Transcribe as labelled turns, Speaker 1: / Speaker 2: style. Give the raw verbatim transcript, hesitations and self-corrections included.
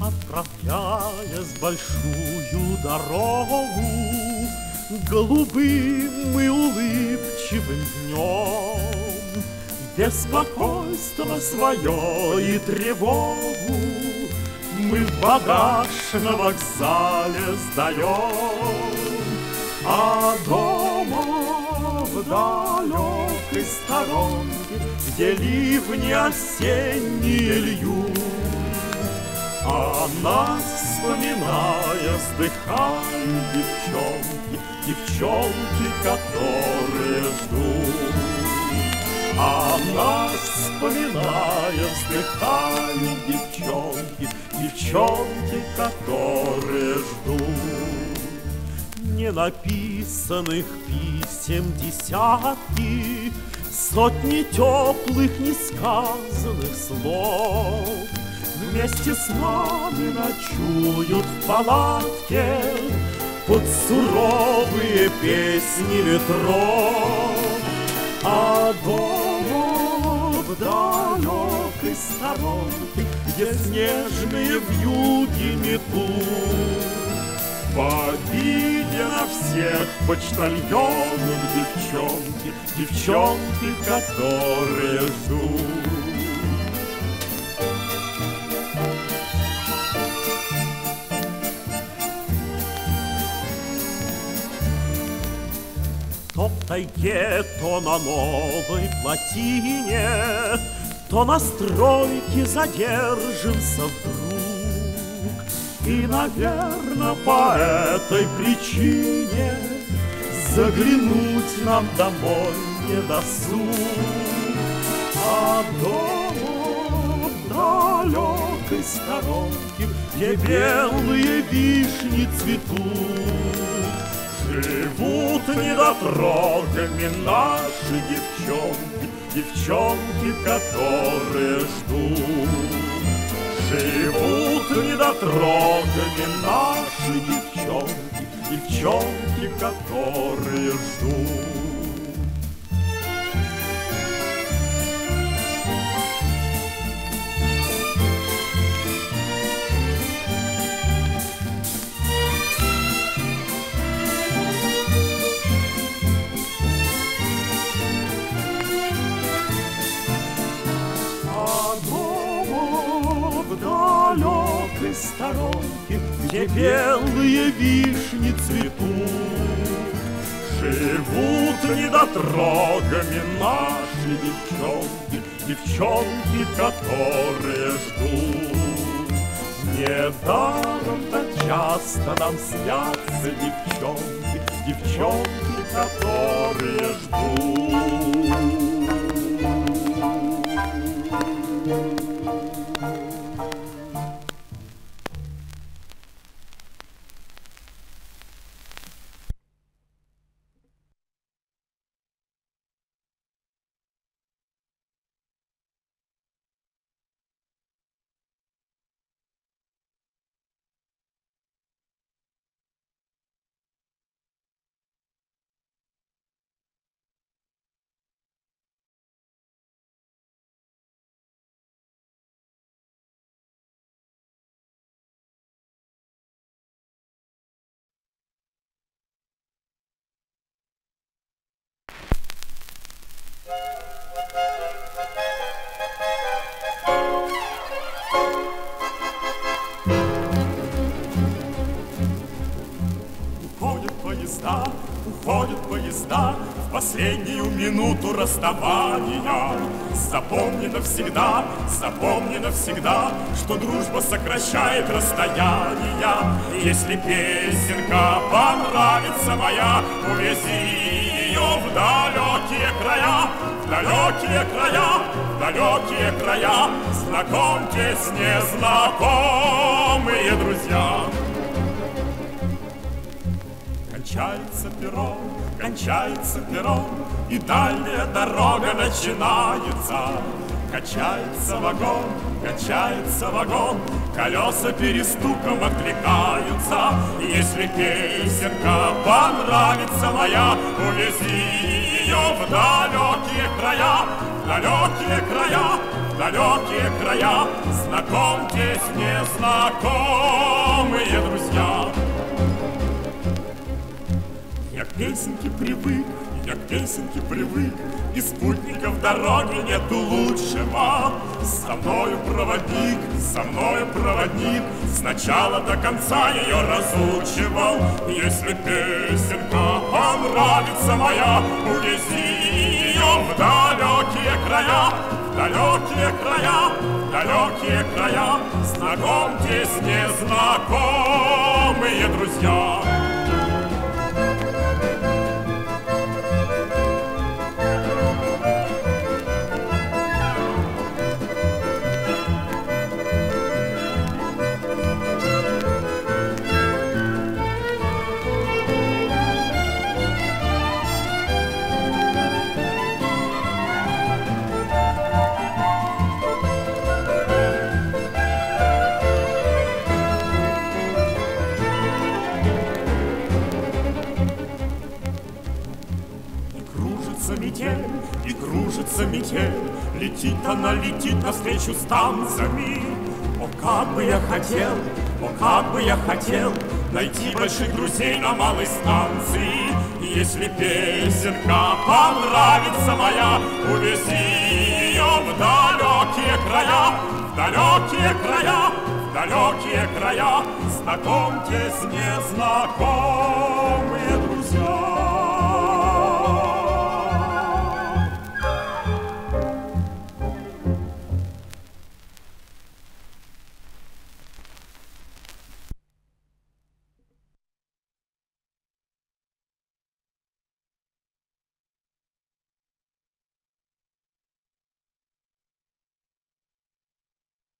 Speaker 1: Отправляясь в большую дорогу голубым и улыбчивым днем, беспокойство свое и тревогу мы в багаж на вокзале сдаем, а дома в далекой сторонке, где ливни осенние льют, а нас, вспоминая, вздыхают девчонки, девчонки, которые ждут. А нас, вспоминая, вздыхают девчонки, девчонки, которые ждут. Ненаписанных писем десятки, сотни теплых несказанных слов вместе с нами ночуют в палатке под суровые песни ветров, а дома в далекой сторонке, где снежные вьюги метут, повидя всех почтальонов девчонки, девчонки, которые ждут. То в тайге, то на новой плотине, то на стройке задержимся вдруг. И, наверно, по этой причине заглянуть нам домой не досуг. А дома в далекой сторонке, где белые вишни цветут, живут недотрогами наши девчонки, девчонки, которые ждут. Живут недотрогами наши девчонки, девчонки, которые ждут. Далекой сторонке, где белые вишни цветут, живут недотрогами наши девчонки, девчонки, которые ждут. Недаром-то часто нам снятся девчонки, девчонки, которые ждут. Уходят поезда, уходят поезда в последнюю минуту расставания. Запомни навсегда, запомни навсегда, что дружба сокращает расстояния. Если песенка понравится моя, увези ее в далекие края, в далекие края, в далекие края. Знакомьтесь, незнакомые друзья. Кончается перрон, кончается перрон, и дальняя дорога начинается. Качается вагон, качается вагон, колеса перестуком откликаются. Если песенка понравится моя, увези ее в далекие края, в далекие края, в в далекие края. Знакомьтесь, незнакомые друзья. Я к песенке привык, я к песенке привык, и спутников дороги нету лучшего. Со мною проводник, со мною проводник, с начала до конца ее разучивал. Если песенка понравится моя, увези ее в далекие края, в далекие края, в далекие края. Знакомьтесь, незнакомые друзья. Метель, и кружится метель, летит она, летит навстречу станциями. О, как бы я хотел, о, как бы я хотел найти больших друзей на малой станции. Если песенка понравится моя, увези ее в далекие края, в далекие края, в далекие края. Знакомьтесь, незнакомые